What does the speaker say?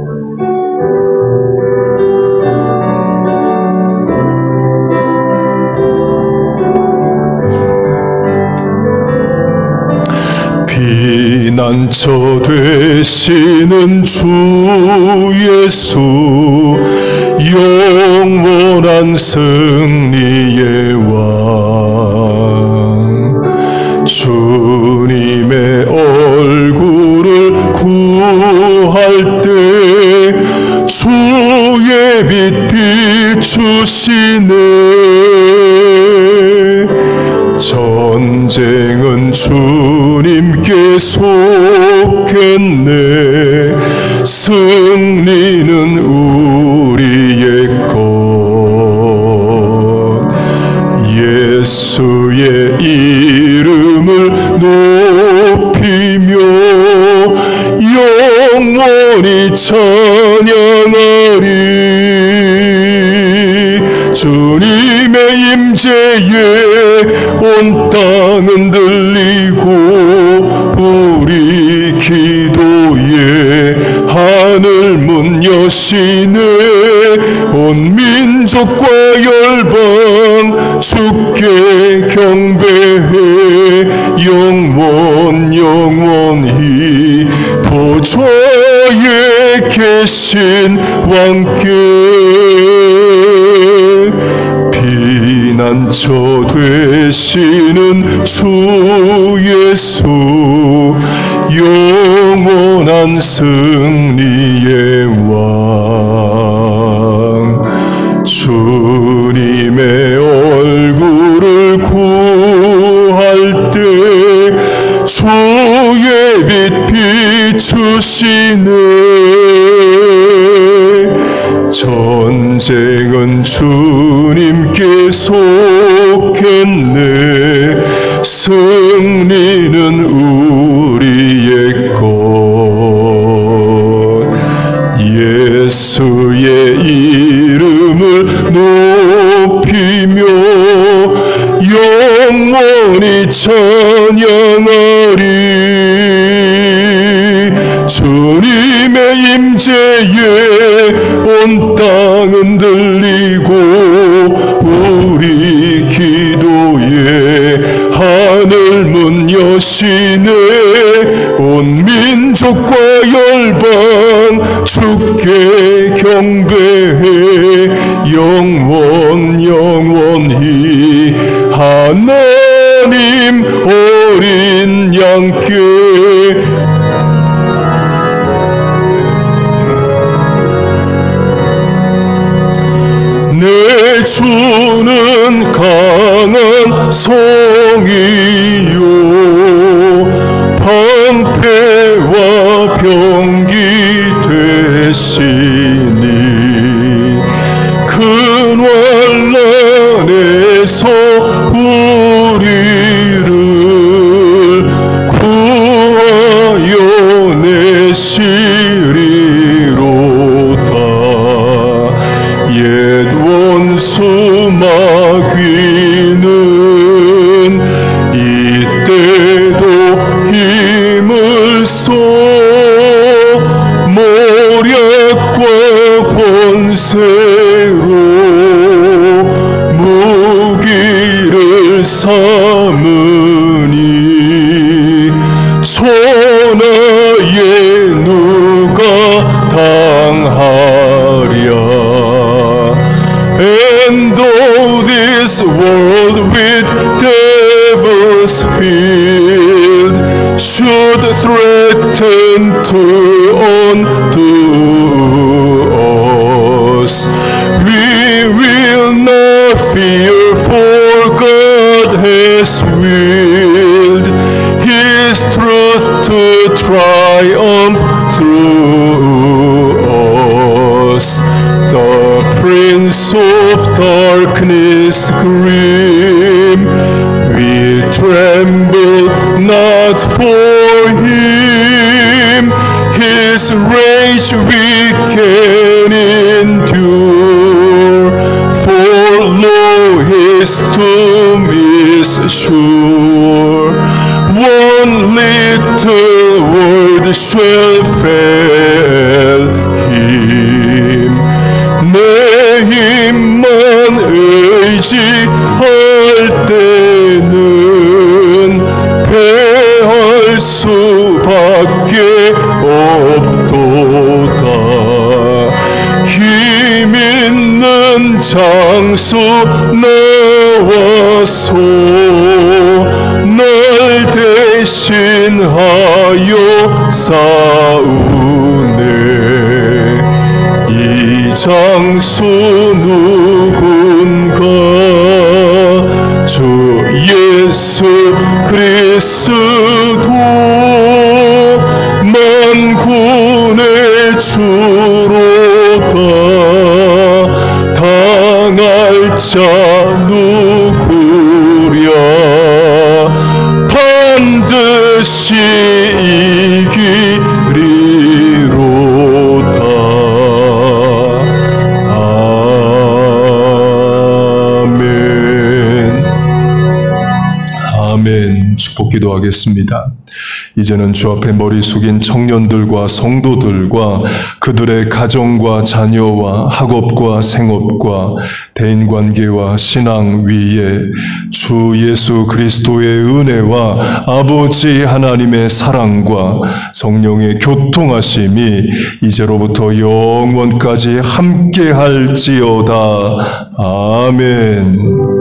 피난처 되시는 주 예수, 영원한 승리의 왕, 주님의 얼굴을 구할 때 주의 빛 비추시네. 전쟁은 주님께 속했네. 승리는 우리의 것. 예수의 이름을 높이며 영원히 찬양하리. 주님의 임재에 온 땅은 들리고 우리 기도에 하늘 문 여시네. 온 민족과 열방 주께 경배해. 영원히 보좌에 계신 왕께 피난처 되시는 주 예수, 영원한 승리의 왕, 주님의 얼굴을 구할 때 주의 빛 비추시네. 전쟁은 주님께 속했네. 승리는 우리의 것. 예수의 이름을 높이며 영원히 찬양하리. 주님의 임재에 온 땅은 들리고 우리 기도에 하늘 문 여시네. 온 민족과 열방 주께 경배해. 영원히 하나님 어린 양께 내 주는 강한 성이요 방패와 병기 되시니 큰 환난에서 우리를 구하여 내시리로다. 옛 원수 마귀는 이때도 힘을 써 모략과 권세로 무기를 삼으니 천하에 누가 당하랴. And though this world with devils filled should threaten to undo us, we will not fear, for God has willed His truth to triumph through us. The Prince of darkness grim, we tremble not for him. His rage we can endure, for lo, his tomb is sure. One little word shall fail him. 장수 넣어서 널 대신하여 싸우네. 이 장수 누군가? 주 예수 그리스도, 만군의 주로다. 당할 자 누구랴? 반드시 이기리로다. 아멘. 아멘. 축복 기도하겠습니다. 이제는 주 앞에 머리 숙인 청년들과 성도들과 그들의 가정과 자녀와 학업과 생업과 대인관계와 신앙 위에 주 예수 그리스도의 은혜와 아버지 하나님의 사랑과 성령의 교통하심이 이제로부터 영원까지 함께할지어다. 아멘.